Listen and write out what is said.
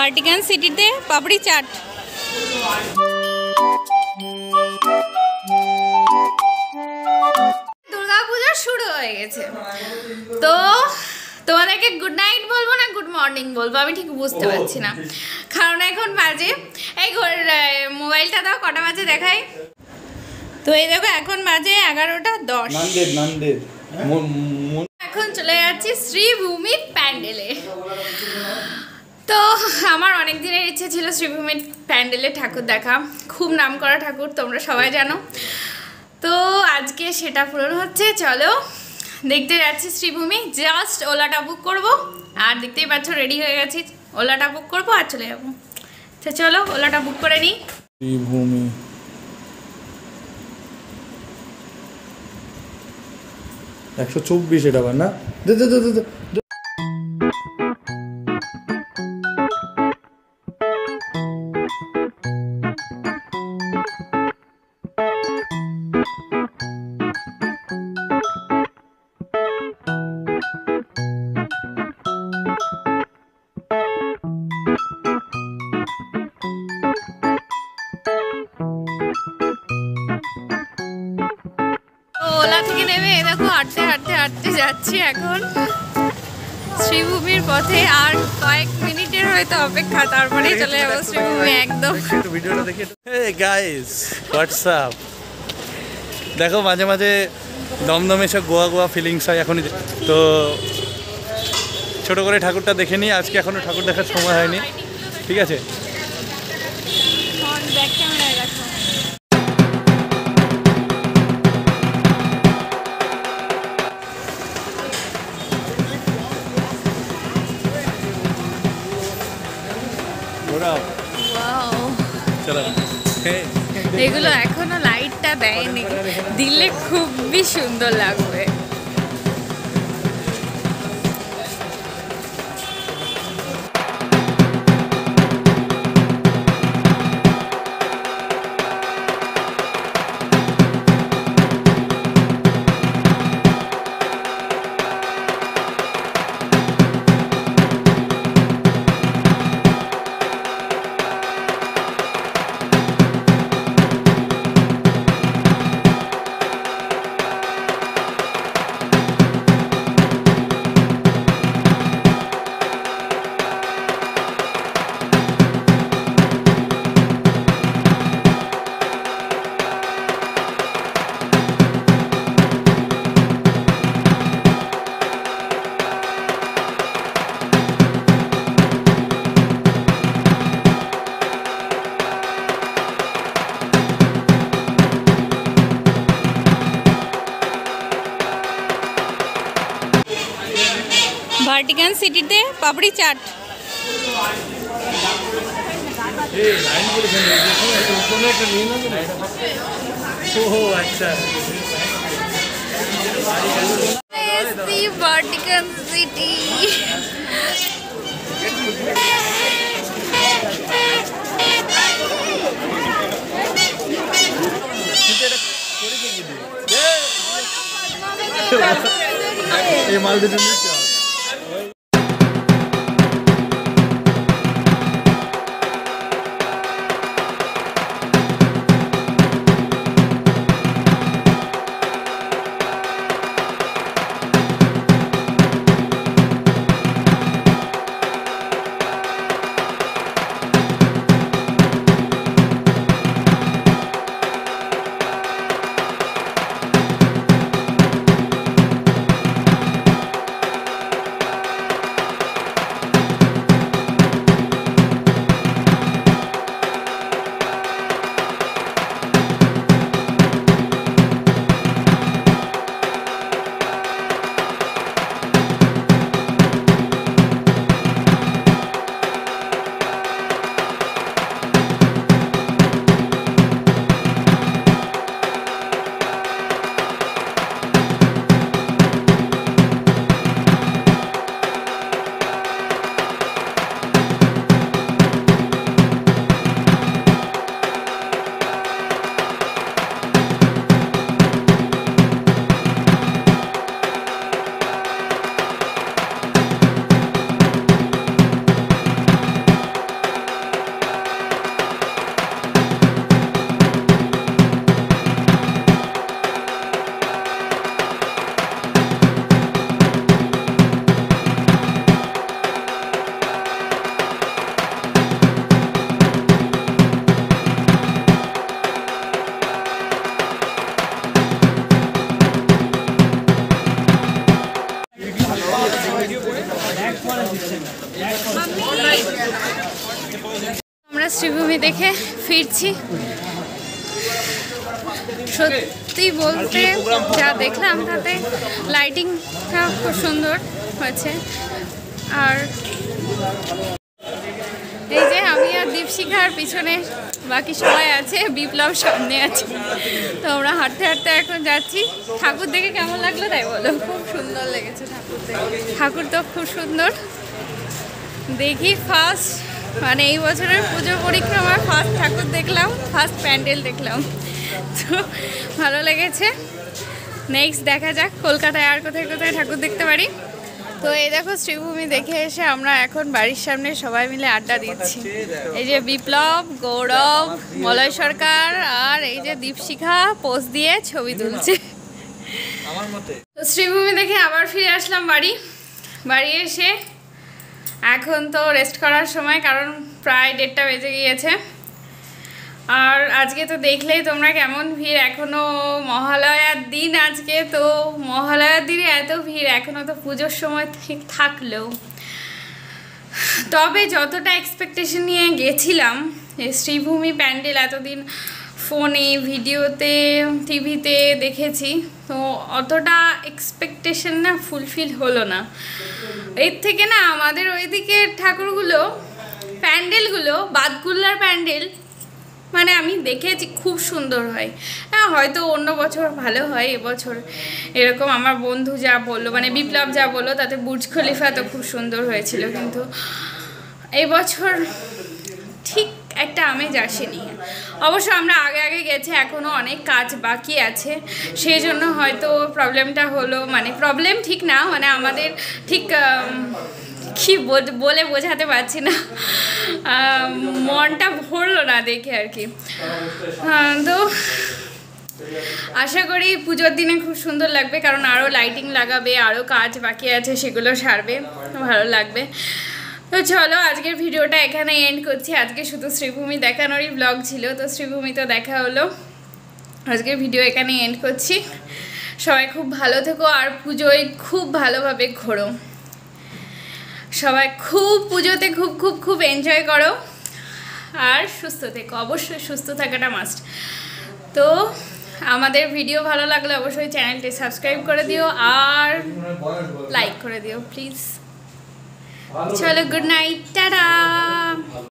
Vatican সিটিতে পাপড়ি চাট। দুর্গা পূজা শুরু হয়ে গেছে, তো তোমাদেরকে গুড নাইট বলবো না গুড মর্নিং বলবো আমি ঠিক বুঝতে পারছি না, কারণ এখন বাজে এই মোবাইলটা দাও কটা বাজে দেখাই তো। এই দেখো এখন বাজে 11:10। এখন চলে যাচ্ছি শ্রীভূমির প্যান্ডেলে। তো আমার অনেক দিনের ইচ্ছে ছিল শ্রীভূমির প্যান্ডেলে ঠাকুর দেখা, খুব নামকরা ঠাকুর তোমরা সবাই জানো, তো আজকে সেটা পূরণ হচ্ছে। চলো দেখতে যাচ্ছি শ্রীভূমি, জাস্ট ওলাটা বুক করব আর দেখতেই পাচ্ছ রেডি হয়ে গেছি, ওলাটা বুক করব আর চলে যাবো। তো চলো ওলাটা বুক করে নিই। শ্রীভূমি $124 এটা না দে দে দে দে। ওলা থেকে নেমে দেখো হাঁটতে হাঁটতে হাঁটতে যাচ্ছি এখন শ্রীভূমির পথে। আর কয়েক মিনিটের হয়তো অপেক্ষা, তারপরেই চলে যাবো শ্রীভূমি একদম। ভিডিওটা দেখি। হে গাইস হোয়াটসঅ্যাপ, দেখো মাঝে মাঝে দমদমে সব গোয়া গোয়া ফিলিংস হয় এখনই। তো ছোট করে ঠাকুরটা দেখে নিই, আজকে এখনো ঠাকুর দেখার সময় হয়নি, ঠিক আছে। এগুলো এখনো লাইটটা দেয়নি, দিলে খুবই সুন্দর লাগবে। ভার্টিকান সিটিতে পাপড়ি চাট। ভার্টিকান সিটি এই মাল দিতে আমরা শ্রীভূমি দেখে ফিরছি। সত্যি বলতে যা দেখলাম তাতে লাইটিংটা খুব সুন্দর হয়েছে। আর এই যে আমি আর দীপশিখার পিছনে বাকি সবাই আছে, বিপ্লব সামনে আছে। তো আমরা হাঁটতে হাঁটতে এখন যাচ্ছি। ঠাকুর দেখে কেমন লাগলো তাই বলো? খুব সুন্দর লেগেছে ঠাকুর দেখে। ঠাকুর তো খুব সুন্দর। দেখি ফার্স্ট মানে এই বছরের পুজো পরিক্রমার ফার্স্ট ঠাকুর দেখলাম, ফার্স্ট প্যান্ডেল দেখলাম, তো ভালো লেগেছে। নেক্সট দেখা যাক কলকাতায় আর কোথায় কোথায় ঠাকুর দেখতে পারি। তো এই দেখো শ্রীভূমি দেখে এসে আমরা এখন বাড়ির সামনে সবাই মিলে আড্ডা দিচ্ছি। এই যে বিপ্লব, গৌরব, মলয় সরকার আর এই যে দীপশিখা পোজ দিয়ে ছবি তুলছে। তো শ্রীভূমি দেখে আবার ফিরে আসলাম বাড়ি এসে এখন তো রেস্ট করার সময়, কারণ প্রায় 1:30 বেজে গিয়েছে। আর আজকে তো দেখলেই তোমরা কেমন ভিড়, এখনও মহালয়ার দিন আজকে। তো মহালয়ার দিনে এত ভিড়, এখনও তো পুজোর সময় ঠিক থাকলেও, তবে যতটা এক্সপেকটেশন নিয়ে গেছিলাম এই শ্রীভূমি প্যান্ডেল, এতদিন ফোনে, ভিডিওতে, টিভিতে দেখেছি, তো অতটা এক্সপেকটেশন না ফুলফিল হলো না। এর থেকে না আমাদের ওইদিকে ঠাকুরগুলো, প্যান্ডেলগুলো, বাদগুল্লার প্যান্ডেল মানে আমি দেখেছি খুব সুন্দর হয়। হ্যাঁ, হয়তো অন্য বছর ভালো হয়, এবছর এরকম আমার বন্ধু যা বললো, মানে বিপ্লব যা বললো, তাতে বুর্জ খলিফা তো খুব সুন্দর হয়েছিল, কিন্তু এবছর ঠিক একটা আমেজ আসেনি। অবশ্য আমরা আগে গেছি, এখনও অনেক কাজ বাকি আছে, সেই জন্য হয়তো প্রবলেমটা হলো। মানে প্রবলেম ঠিক না, মানে আমাদের ঠিক কি বলে বোঝাতে পারছি না, মনটা ভরলো না দেখে আর কি। তো আশা করি পুজোর দিনে খুব সুন্দর লাগবে, কারণ আরও লাইটিং লাগাবে, আরও কাজ বাকি আছে, সেগুলো সারবে, ভালো লাগবে। তো চলো আজকের ভিডিওটা এখানে এন্ড করছি। আজকে শুধু শ্রীভূমি দেখানোরই ব্লগ ছিল, তো শ্রীভূমি তো দেখা হলো। আজকের ভিডিও এখানে এন্ড করছি। সবাই খুব ভালো থেকো, আর পুজোয় খুব ভালোভাবে ঘোরো। সবাই খুব পুজোতে খুব খুব খুব এনজয় করো, আর সুস্থ থেকো। অবশ্যই সুস্থ থাকাটা মাস্ট। তো আমাদের ভিডিও ভালো লাগলে অবশ্যই চ্যানেলটি সাবস্ক্রাইব করে দিও আর লাইক করে দিও প্লিজ। চলো, গুড নাইট, টাটা।